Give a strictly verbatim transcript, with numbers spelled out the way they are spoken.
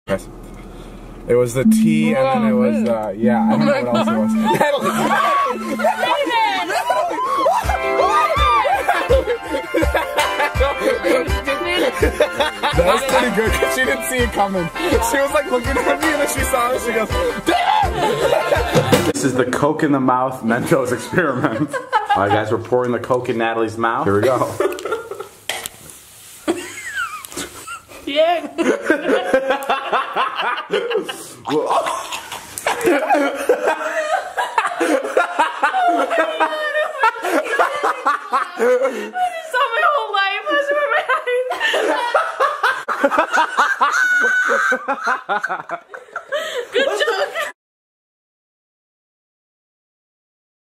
Yes. It was the tea, and then it was uh, yeah. I don't know what else it was. Natalie. That was pretty good because she didn't see it coming. She was like looking at me, and then she saw it. She goes, "Damn!" This is the Coke in the mouth Mentos experiment. All right, guys, we're pouring the Coke in Natalie's mouth. Here we go. Yeah. I just saw my whole life pass before my eyes. Good job.